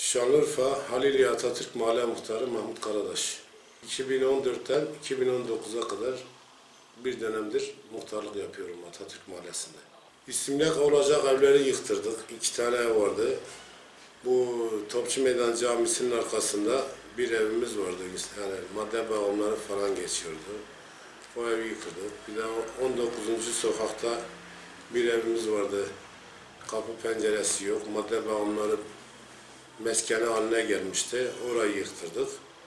Şanlıurfa Haliliye Atatürk Mahalle Muhtarı Mahmut Karadaş. 2014'ten 2019'a kadar bir dönemdir muhtarlık yapıyorum Atatürk Mahallesi'nde. İstimlak olacak evleri yıktırdık. 2 tane ev vardı. Bu Topçu Meydan Camisi'nin arkasında bir evimiz vardı. Yani madde bağımları falan geçiyordu. O evi yıkırdık. Bir de 19. sokakta bir evimiz vardı. Kapı penceresi yok. Madde bağımları meskeni haline gelmişti. Orayı yıktırdık.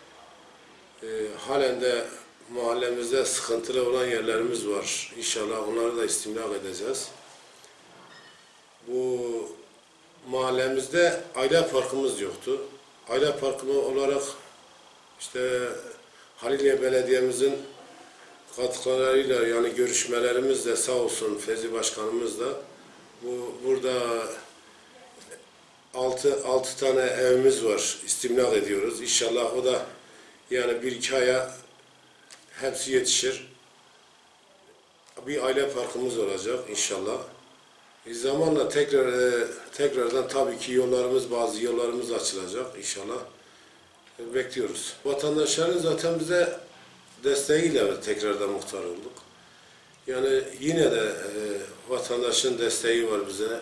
Halen de mahallemizde sıkıntılı olan yerlerimiz var. İnşallah onları da istimlak edeceğiz. Bu mahallemizde aile parkımız yoktu. Aile parkı olarak işte Haliliye Belediye'mizin katkılarıyla yani görüşmelerimizle sağ olsun Fevzi Başkanımız da burada 6 tane evimiz var. İstimlak ediyoruz. İnşallah o da yani 1-2 aya hepsi yetişir. Bir aile parkımız olacak inşallah. Zamanla tekrardan tabii ki bazı yollarımız açılacak inşallah. Bekliyoruz. Vatandaşların zaten bize desteğiyle tekrardan muhtar olduk. Yani yine de vatandaşın desteği var bize.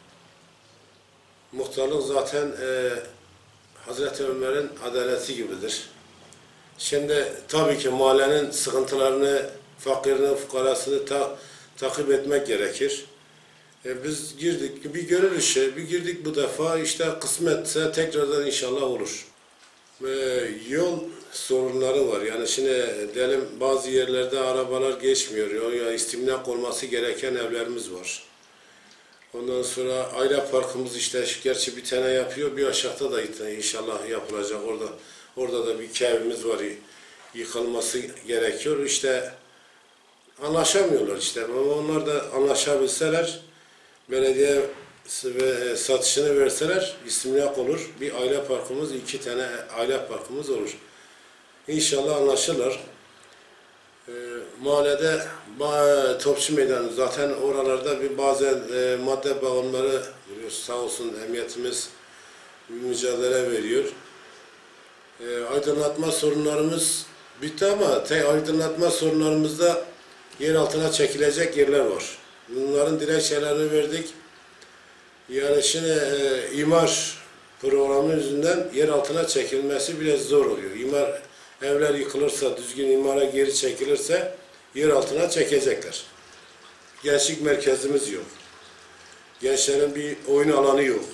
Muhtarlık zaten Hazreti Ömer'in adaleti gibidir. Şimdi tabii ki mahallenin sıkıntılarını, fakirini, fukarasını takip etmek gerekir. Biz girdik, bir gönül işi, bir girdik bu defa işte kısmetse tekrardan inşallah olur. Yol sorunları var. Yani şimdi diyelim bazı yerlerde arabalar geçmiyor. Yani istimlak olması gereken evlerimiz var. Ondan sonra aile parkımız işte gerçi bir tane yapıyor, bir aşağıda da inşallah yapılacak. Orada da bir evimiz var, yıkılması gerekiyor. İşte anlaşamıyorlar işte. Ama onlar da anlaşabilseler, belediye satışını verseler istimlak olur. Bir aile parkımız, 2 tane aile parkımız olur. İnşallah anlaşırlar. Mahallede Topçu Meydanı zaten oralarda bazen madde bağımları sağ olsun emniyetimiz mücadele veriyor. Aydınlatma sorunlarımız bitti ama aydınlatma sorunlarımızda yer altına çekilecek yerler var. Bunların dilekçelerini verdik. Yani şimdi imar programı yüzünden yer altına çekilmesi biraz zor oluyor. Evler yıkılırsa, düzgün imara geri çekilirse yer altına çekecekler. Gençlik merkezimiz yok. Gençlerin bir oyun alanı yok.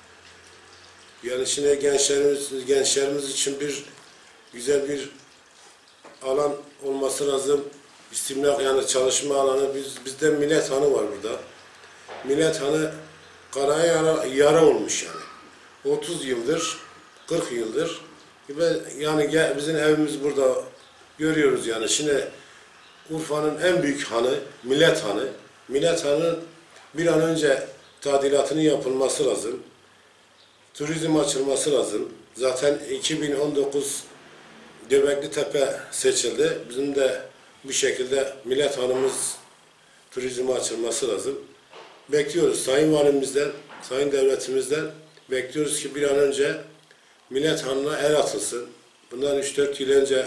Yani şimdi gençlerimiz için güzel bir alan olması lazım. İstimlak yani çalışma alanı. Bizde Millet Hanı var burada. Millet Hanı karaya yara olmuş yani. 30 yıldır, 40 yıldır. Yani bizim evimiz burada görüyoruz yani. Şimdi Urfa'nın en büyük hanı Millet Hanı. Millet Hanı'nın bir an önce tadilatının yapılması lazım. Turizm açılması lazım. Zaten 2019 Göbeklitepe seçildi. Bizim de bir şekilde Millet Hanı'mız turizme açılması lazım. Bekliyoruz Sayın Valimizden, Sayın Devletimizden bekliyoruz ki bir an önce Millet Hanı'na el atılsın. Bundan 3-4 yıl önce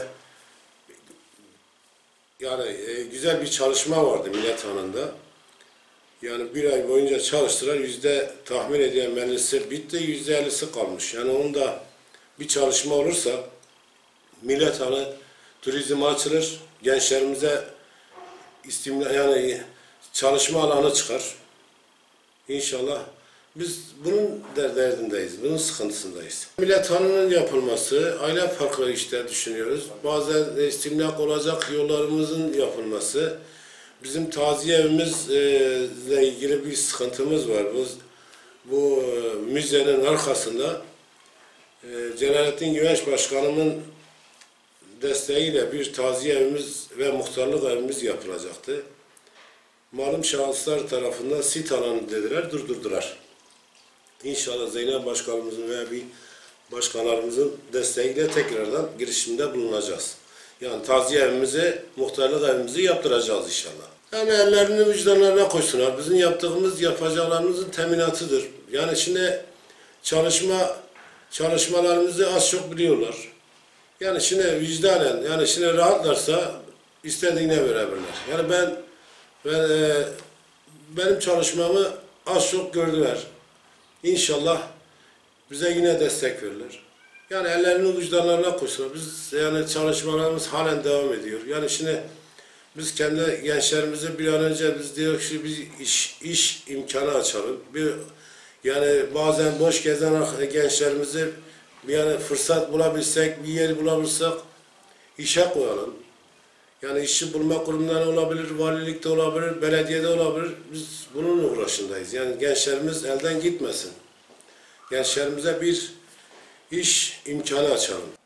yani güzel bir çalışma vardı Millet Hanı'nda. Yani 1 ay boyunca çalıştılar. Tahmin edilen meclisi bitti, %50'si kalmış. Yani onun da bir çalışma olursa Millet Hanı turizme açılır, gençlerimize yani çalışma alanı çıkar. İnşallah biz bunun derdindeyiz, bunun sıkıntısındayız. Millet Hanı'nın yapılması, aile parkları işte düşünüyoruz. Bazen istimlak olacak yollarımızın yapılması. Bizim taziye evimizle ilgili bir sıkıntımız var. Bu müzenin arkasında Celalettin Güvenç Başkanımın desteğiyle bir taziye evimiz ve muhtarlık evimiz yapılacaktı. Malum şahıslar tarafından sit alanı dediler, durdurdular. İnşallah Zeynep Başkanımızın veya bir başkanlarımızın desteğiyle tekrardan girişimde bulunacağız. Yani taziye evimizi, muhtarlık evimizi yaptıracağız inşallah. Yani ellerini vicdanlarına koysunlar. Bizim yapacaklarımızın teminatıdır. Yani şimdi çalışma çalışmalarımızı az çok biliyorlar. Yani şimdi vicdanen, yani şimdi rahatlarsa istediğine verebilirler. Yani benim çalışmamı az çok gördüler. İnşallah bize yine destek verirler. Yani ellerini vicdanlarına koysunlar. Biz yani çalışmalarımız halen devam ediyor. Yani şimdi biz kendi gençlerimize bir an önce biz diyoruz ki bir iş imkanı açalım. Yani bazen boş gezen gençlerimizi yani fırsat bulabilsek, bir yer bulabilirsek işe koyalım. Yani işçi bulma kurumları olabilir, valilikte olabilir, belediyede olabilir. Biz bunun uğraşındayız. Yani gençlerimiz elden gitmesin. Gençlerimize bir iş imkanı açalım.